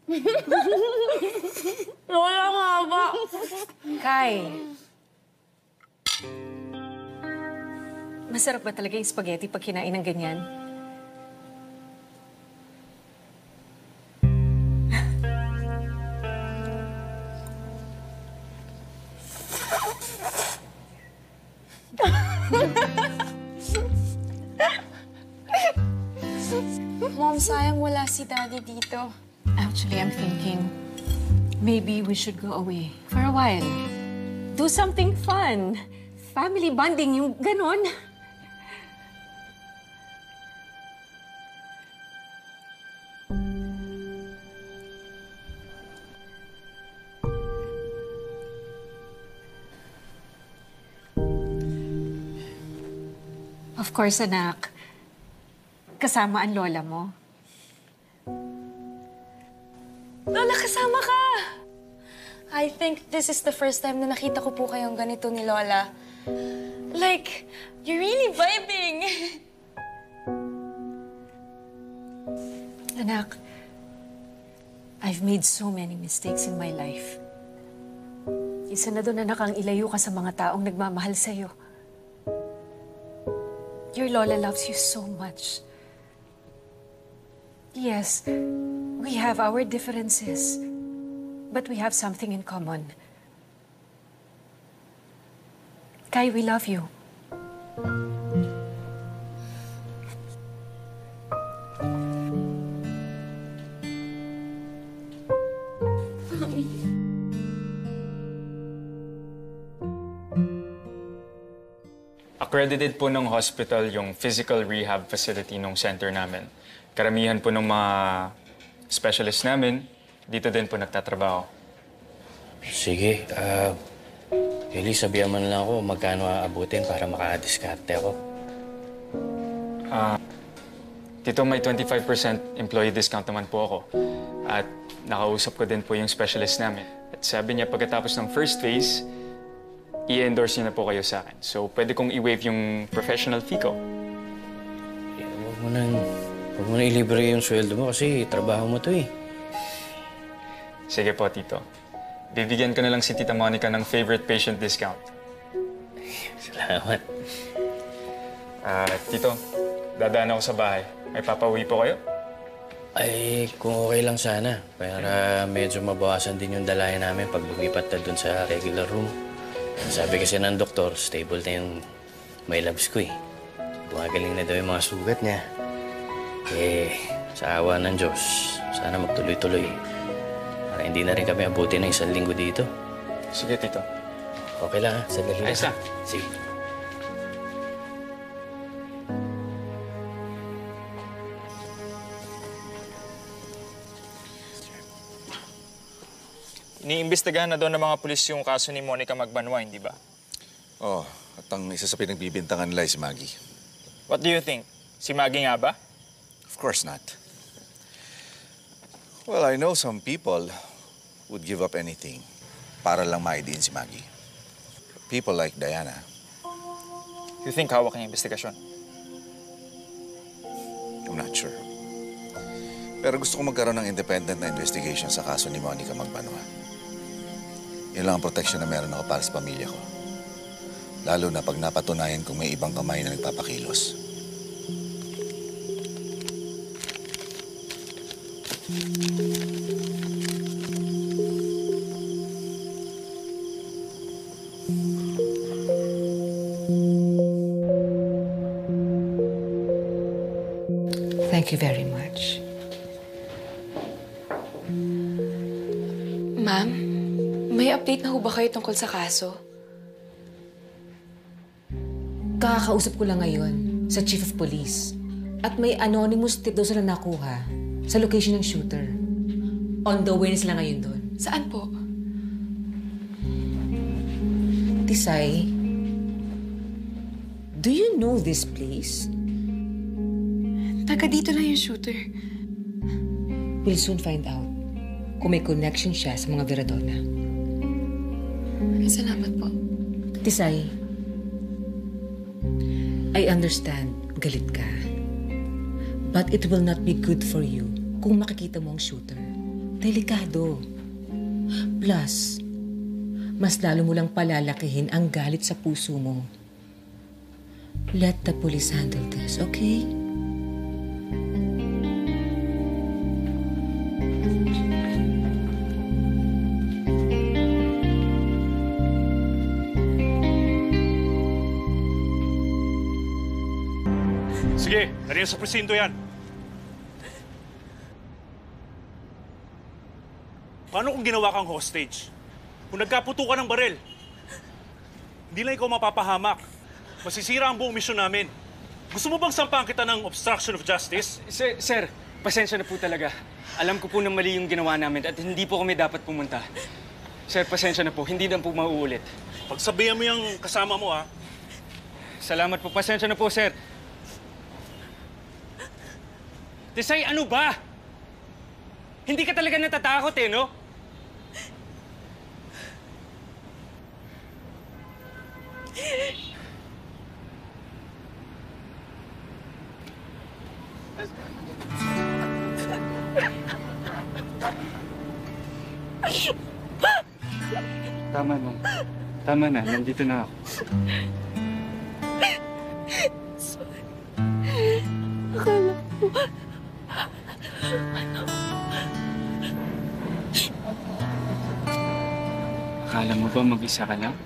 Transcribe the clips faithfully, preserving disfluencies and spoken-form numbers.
Lola nga ba? Kai, masarap ba talaga yung spaghetti pag kinain ng ganyan? Mom, sayang wala si Daddy dito. Actually, I'm thinking maybe we should go away for a while. Do something fun. Family bonding, yung ganon. Of course, anak. Kasama ang lola mo. Lola, kasama ka! I think this is the first time na nakita ko po kayong ganito ni Lola. Like, you're really vibing! Anak, I've made so many mistakes in my life. Isa na doon, anak, ang ilayo ka sa mga taong nagmamahal sa'yo. Your lola loves you so much. Yes, we have our differences, but we have something in common. Kai, we love you. Accredited po ng hospital yung physical rehab facility ng center namin. Karamihan po ng mga specialist namin, dito din po nagtatrabaho. Sige, ah... Uh, Eli, sabihan man lang ako magkano aabutin para makadiskarte ako. Ah... Uh, Tito, may twenty-five percent employee discount naman po ako. At nakausap ko din po yung specialist namin. At sabi niya pagkatapos ng first phase, i-endorse niya na po kayo sa akin. So, pwede kong i-waive yung professional fee ko. Eh, huwag mo nang... Huwag mo na ilibre yung sweldo mo kasi trabaho mo to eh. Sige po, Tito. Bibigyan ko na lang si Tita Monica ng favorite patient discount. Salamat. Ah, uh, Tito, dadaan ako sa bahay. May papauwi po kayo? Ay, kung okay lang sana. Para medyo mabawasan din yung dalayan namin pag lumipat na dun sa regular room. Sabi kasi ng doktor, stable na yung my labs ko eh. Gumagaling na daw yung mga sugat niya. Eh, sa awa ng Diyos, sana magtuloy-tuloy. Para hindi na rin kami abuti ng isang linggo dito. Sige, Tito. Okay lang, ha? Sandali lang. Ayos na. Sige. Iniimbestigahan na doon ng mga pulis yung kaso ni Monica Magbanwa, hindi ba? Oo, oh, at ang isa sa pinagbibintangan nila ay si Maggie. What do you think? Si Maggie nga ba? Of course not. Well, I know some people would give up anything para lang maidiin si Maggie. People like Diana. You think hawak ang investigasyon? I'm not sure. Pero gusto ko magkaroon ng independent na investigation sa kaso ni Monica Magbanwa. Yun lang ang protection na meron ako para sa pamilya ko. Lalo na pag napatunayan kung may ibang kamay na nagpapakilos. Thank you very much. Ma'am, may update na ho ba kayo tungkol sa kaso? Kakakausap ko lang ngayon sa Chief of Police. At may anonymous tip daw sila nakuha sa location ng shooter. On the way na sila ngayon doon. Saan po? Tisay, do you know this place? Taga dito lang yung shooter. We'll soon find out kung may connection siya sa mga Veradona. Salamat po. Tisay, I understand galit ka. But it will not be good for you kung makikita mo ang shooter. Delikado. Plus, mas lalo mo lang palalakihin ang galit sa puso mo. Let the police handle this, okay? Sige, nariyan sa presinto yan. Paano kung ginawa kang hostage? Kung nagkaputo ka ng baril, hindi lang ikaw mapapahamak. Masisira ang buong misyon namin. Gusto mo bang sampahan kita ng obstruction of justice? Sir, sir, pasensya na po talaga. Alam ko po na mali yung ginawa namin at hindi po kami dapat pumunta. Sir, pasensya na po. Hindi na po mauulit. Pagsabihan mo yung kasama mo, ha? Salamat po. Pasensya na po, sir. Tisay, ano ba? Hindi ka talaga natatakot eh, no? Tama na. Tama na. Nandito na ako. Sorry. Akala ko... Akala mo ba mag-isa ka lang?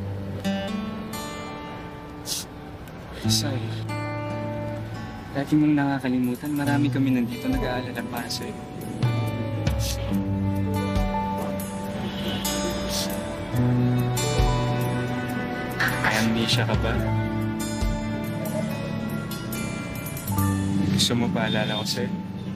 Say, lagi mong nakakalimutan, marami kami nandito nag-aalala para sa'yo. Amnesia ka ba? Gusto mo paalala ko sa'yo?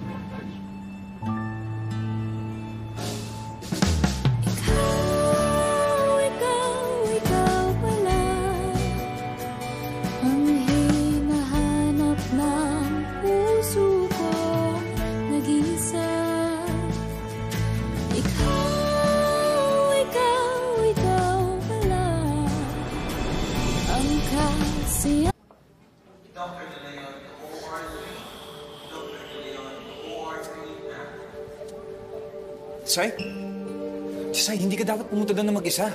Tisay? Tisay, hindi ka dapat pumunta doon na mag-isa.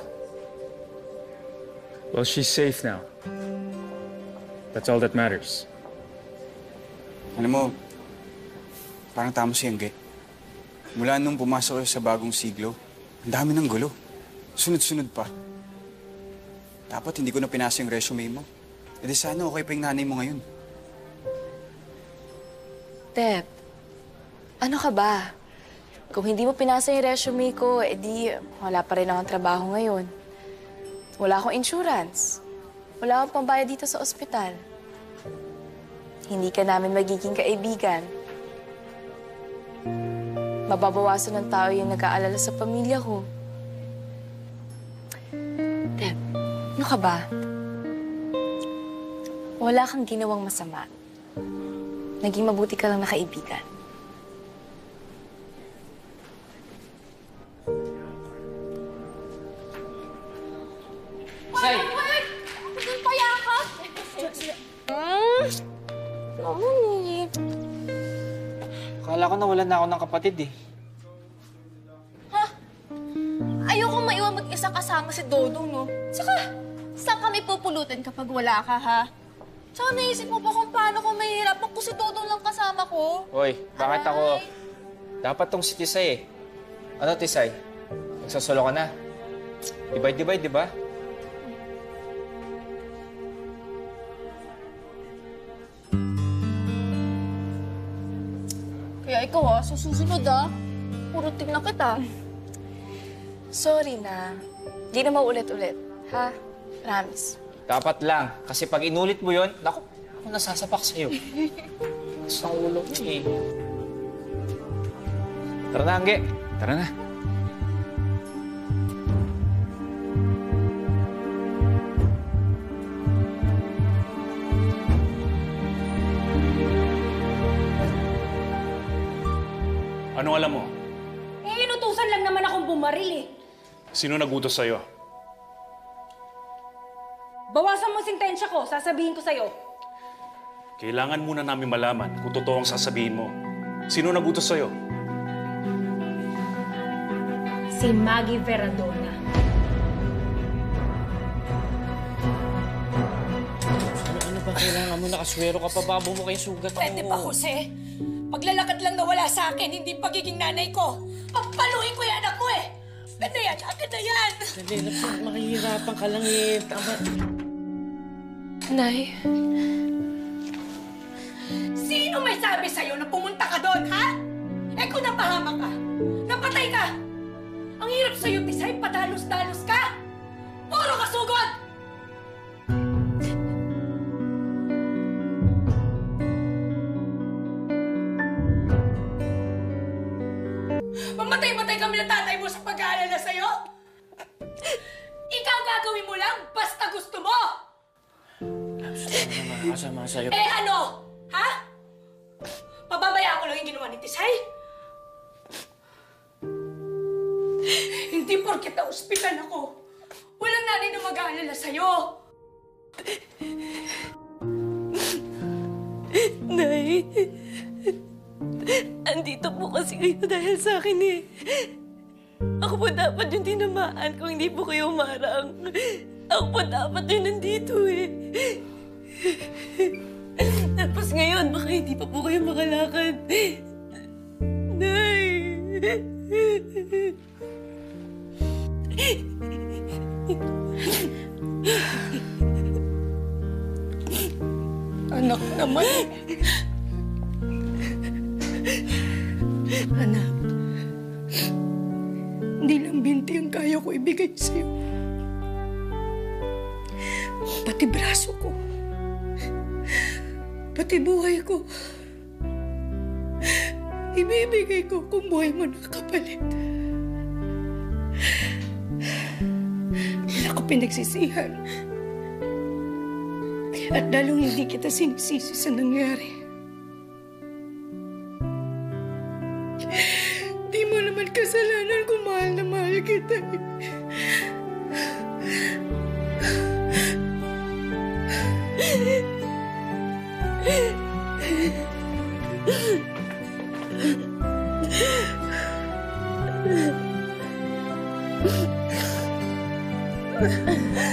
Well, she's safe now. That's all that matters. Alam mo, parang tama si Angge. Mula nung pumasok kayo sa bagong siglo, ang dami ng gulo. Sunod-sunod pa. Dapat hindi ko na pinasa yung resume mo. E di sana okay pa yung nanay mo ngayon. Tep, ano ka ba? Kung hindi mo pinasa yung resume ko, edi wala pa rin akong trabaho ngayon. Wala akong insurance. Wala akong pambayad dito sa ospital. Hindi ka namin magiging kaibigan. Mababawasan ng tao yung nag-aalala sa pamilya ko. Tep, ano ka ba? Wala kang ginawang masama. Naging mabuti ka lang na kaibigan. Say! Ako dun payakap! Hmm? Naman eh. Akala ko nawalan na ako ng kapatid eh. Ha? Ayoko maiwan mag-isa kasama si Dodong, no? Saka, saan kami pupulutin kapag wala ka, ha? Tsaka naisip mo pa kung paano ko mahihirap kung si Dodong lang kasama ko? Hoy, bakit Ay. ako? Dapat tong si Tisay eh. Ano, Tisay? Nagsasolo ka na. Divide-divide, di ba? Kaya ikaw, ha? Sa susunod, ha? Puro tingnan kita. Sorry na. Di na maulit-ulit, ha? Promise. Dapat lang. Kasi pag inulit mo yon, naku, ako nasasapak sa'yo. Sa ulo mo eh. Tara na, Angge. Tara na. Anong alam mo? Eh, inutusan lang naman akong bumaril eh. Sino nagutos sa'yo? Bawasan mo sintensya ko, sasabihin ko sa'yo. Kailangan muna namin malaman kung totoo ang sasabihin mo. Sino nagutos sa'yo? si Maggie Veradona. Ano ba kailangan mo? Nakaswero ka pa, babo mo kayo sugat ako. Pwede pa, Jose. Paglalakad lang na wala sa akin, hindi pagiging nanay ko. Papaluin ko yung anak mo eh. Akin na yan, akin na yan. Dali, lapit, makihirapan ka lang eh. Tama. Nay. Sino may sabi sa'yo na pumunta ka doon, ha? Eh kung napahamak ka, napatay ka. Ang hirap sa'yo, Tisay, padalos-dalos ka. Puro kasugod! Mamatay-matay kami ng tatay mo sa pag-aalala sa'yo? Ikaw gagawin mo lang basta gusto mo! Kasama sa'yo. Eh ano? Ha? Pababayaan ko lang yung ginawa ni Tisay? Hindi porket na ospital ako. Walang nanay na mag-aalala sa'yo. Nay, andito po kasi kayo dahil sa akin eh. Ako po dapat yung tinamaan kung hindi po kayo umarang. Ako po dapat yung nandito eh. Tapos ngayon, baka hindi pa po kayo makalakad. Nay! Anak naman. Anak, hindi lang binti ang kaya ko ibigay sa'yo. Pati braso ko. Pati buhay ko. Ibibigay ko kung buhay mo nakapalit. Wala ko pinagsisihan. At lalong hindi kita sinisisi sa nangyari. Di mo naman kasalanan kung mahal na mahal kita. Ha ha ha.